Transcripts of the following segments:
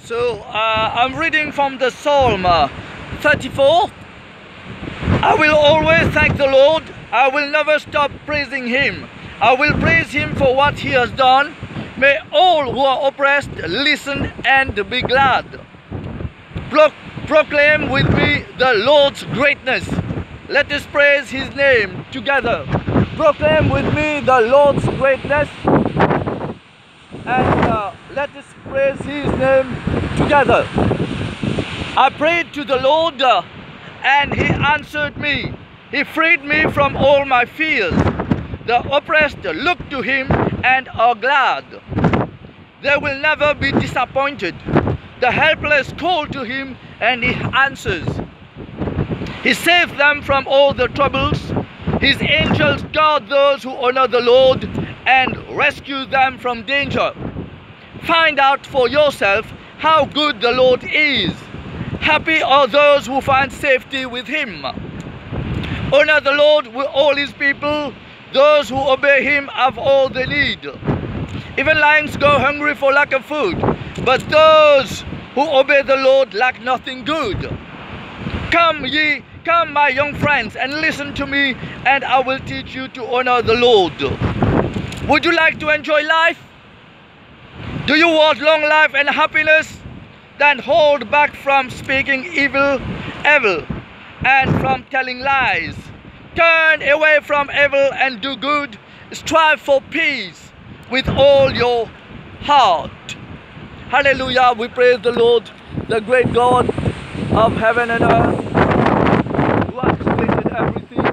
I'm reading from the Psalm 34. I will always thank the Lord. I will never stop praising Him. I will praise Him for what He has done. May all who are oppressed listen and be glad. Proclaim with me the Lord's greatness. Let us praise His name together. Proclaim with me the Lord's greatness, and let us praise His name together. I prayed to the Lord and He answered me. He freed me from all my fears. The oppressed look to Him and are glad. They will never be disappointed. The helpless call to Him and He answers. He saves them from all the troubles. His angels guard those who honor the Lord and rescue them from danger. Find out for yourself how good the Lord is. Happy are those who find safety with Him. Honor the Lord with all His people. Those who obey Him have all they need. Even lions go hungry for lack of food, but those who obey the Lord lack nothing good. Come, my young friends, and listen to me, and I will teach you to honor the Lord. Would you like to enjoy life? Do you want long life and happiness? Then hold back from speaking evil, and from telling lies. Turn away from evil and do good. Strive for peace with all your heart. Hallelujah. We praise the Lord, the great God of heaven and earth, who has created everything.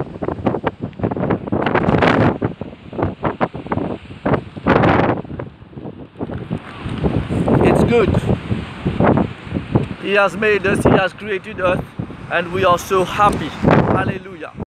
It's good. He has made us, He has created us, and we are so happy. Hallelujah.